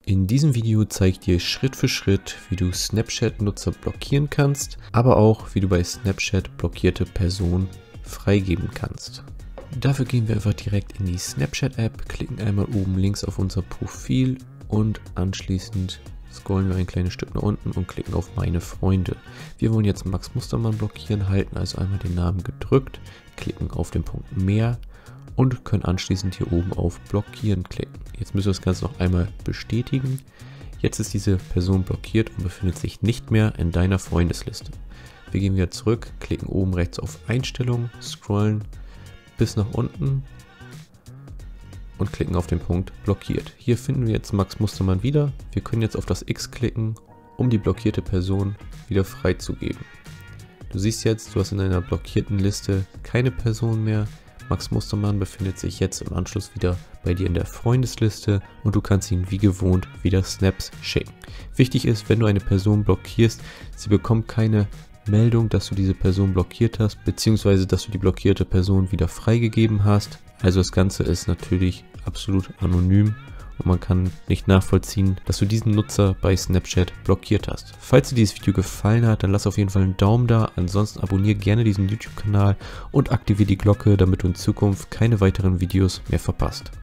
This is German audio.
In diesem Video zeige ich dir Schritt für Schritt, wie du Snapchat-Nutzer blockieren kannst, aber auch, wie du bei Snapchat blockierte Personen freigeben kannst. Dafür gehen wir einfach direkt in die Snapchat-App, klicken einmal oben links auf unser Profil und anschließend scrollen wir ein kleines Stück nach unten und klicken auf Meine Freunde. Wir wollen jetzt Max Mustermann blockieren, halten also einmal den Namen gedrückt, klicken auf den Punkt Mehr und können anschließend hier oben auf Blockieren klicken. Jetzt müssen wir das Ganze noch einmal bestätigen. Jetzt ist diese Person blockiert und befindet sich nicht mehr in deiner Freundesliste. Wir gehen wieder zurück, klicken oben rechts auf Einstellungen, scrollen bis nach unten und klicken auf den Punkt Blockiert. Hier finden wir jetzt Max Mustermann wieder. Wir können jetzt auf das X klicken, um die blockierte Person wieder freizugeben. Du siehst jetzt, du hast in deiner blockierten Liste keine Person mehr. Max Mustermann befindet sich jetzt im Anschluss wieder bei dir in der Freundesliste und du kannst ihm wie gewohnt wieder Snaps schicken. Wichtig ist, wenn du eine Person blockierst, sie bekommt keine Meldung, dass du diese Person blockiert hast, beziehungsweise dass du die blockierte Person wieder freigegeben hast. Also das Ganze ist natürlich absolut anonym und man kann nicht nachvollziehen, dass du diesen Nutzer bei Snapchat blockiert hast. Falls dir dieses Video gefallen hat, dann lass auf jeden Fall einen Daumen da. Ansonsten abonniere gerne diesen YouTube-Kanal und aktiviere die Glocke, damit du in Zukunft keine weiteren Videos mehr verpasst.